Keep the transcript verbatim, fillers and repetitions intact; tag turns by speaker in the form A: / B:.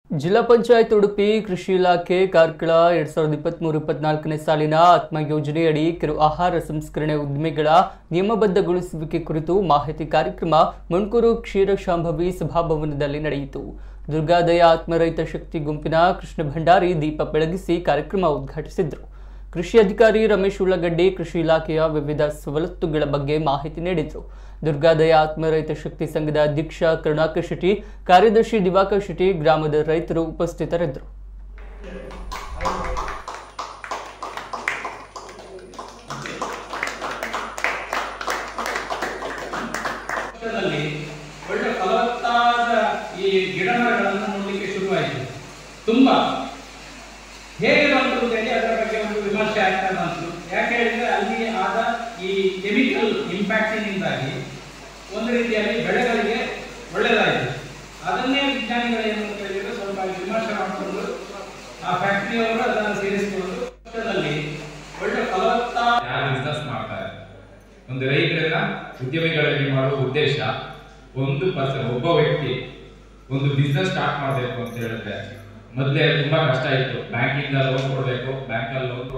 A: ಜಿಲ್ಲಾ ಪಂಚಾಯತ್ ಉಡುಪಿ ಕೃಷಿ ಇಲಾಖೆ ಕಾರ್ಕಳ ಎರಡ್ ಸಾವಿರದ ಇಪ್ಪತ್ಮೂರು ಇಪ್ಪತ್ನಾಲ್ಕನೇ ಸಾಲಿನ ಆತ್ಮ ಯೋಜನೆಯಡಿ ಕಿರು ಆಹಾರ ಸಂಸ್ಕರಣೆ ಉದ್ದಿಮೆಗಳ ನಿಯಮಬದ್ಧಗೊಳಿಸುವಿಕೆ ಕುರಿತು ಮಾಹಿತಿ ಕಾರ್ಯಕ್ರಮ ಮಣ್ಕೂರು ಕ್ಷೀರಶಾಂಭವಿ ಸಭಾಭವನದಲ್ಲಿ ನಡೆಯಿತು. ದುರ್ಗಾದಯ ಆತ್ಮರಹಿತ ಶಕ್ತಿ ಗುಂಪಿನ ಕೃಷ್ಣ ಭಂಡಾರಿ ದೀಪ ಬೆಳಗಿಸಿ ಕಾರ್ಯಕ್ರಮ ಉದ್ಘಾಟಿಸಿದರು. ಕೃಷಿ ಅಧಿಕಾರಿ ರಮೇಶ್ ಉಳ್ಳಗಡ್ಡಿ ಕೃಷಿ ಇಲಾಖೆಯ ವಿವಿಧ ಸವಲತ್ತುಗಳ ಬಗ್ಗೆ ಮಾಹಿತಿ ನೀಡಿದರು. ದುರ್ಗಾದಯ ಆತ್ಮರಹಿತ ಶಕ್ತಿ ಸಂಘದ ಅಧ್ಯಕ್ಷ ಕರುಣಾಕರ್ ಶೆಟ್ಟಿ, ಕಾರ್ಯದರ್ಶಿ ದಿವಾಕರ್ ಶೆಟ್ಟಿ, ಗ್ರಾಮದ ರೈತರು ಉಪಸ್ಥಿತರಿದ್ದರು.
B: ಒಳ್ಳೆ ಫಲವತ್ತಾದ ಈ ಗಿಡ ಮರಗಳನ್ನು ನೋಡಲಿಕ್ಕೆ ಶುರುವಾಯಿತು. ತುಂಬಾ ಹೇಗೆ ಬಂತು ಅಂತ ಹೇಳಿ ಅದರ ಬಗ್ಗೆ ಒಂದು ವಿಮರ್ಶೆ ಆಗ್ತಾ ಬಂತು. ಯಾಕೆ ಹೇಳಿದ್ರೆ ಅಲ್ಲಿ ಆದ ಈ ಕೆಮಿಕಲ್ ಇಂಪ್ಯಾಕ್ಟಿನಿಂದಾಗಿ ಒಂದು ರೀತಿಯಲ್ಲಿ ಬೆಳೆಗಳಿಗೆ ಒಳ್ಳೆಯದಾಯಿತು. ಅದನ್ನೇ ವಿಜ್ಞಾನಿಗಳು ಏನು ಅಂತ ಹೇಳಿದ್ರೆ ಸ್ವಲ್ಪ ವಿಮರ್ಶೆ ಮಾಡಿಕೊಂಡು ಆ ಫ್ಯಾಕ್ಟರಿಯವರು ಅದನ್ನು ಸೇರಿಸಿಕೊಂಡು ಒಳ್ಳೆ ಫಲವತ್ತಾದ
C: ಬಿಸ್ನೆಸ್ ಮಾಡ್ತಾರೆ. ಒಂದು ರೈತರನ್ನ ಉದ್ಯಮಿಗಳಲ್ಲಿ ಮಾಡುವ ಉದ್ದೇಶ ಒಂದು ಪರ್ಸನ್ ಒಬ್ಬ ವ್ಯಕ್ತಿ ಒಂದು ಬಿಸ್ನೆಸ್ ಸ್ಟಾರ್ಟ್ ಮಾಡಬೇಕು ಅಂತ ಹೇಳಿದ್ರೆ ಮೊದಲೇ ತುಂಬಾ ಕಷ್ಟ ಇತ್ತು. ಬ್ಯಾಂಕಿಂದ ಲೋನ್ ಕೊಡಬೇಕು, ಬ್ಯಾಂಕಲ್ಲಿ ಲೋನ್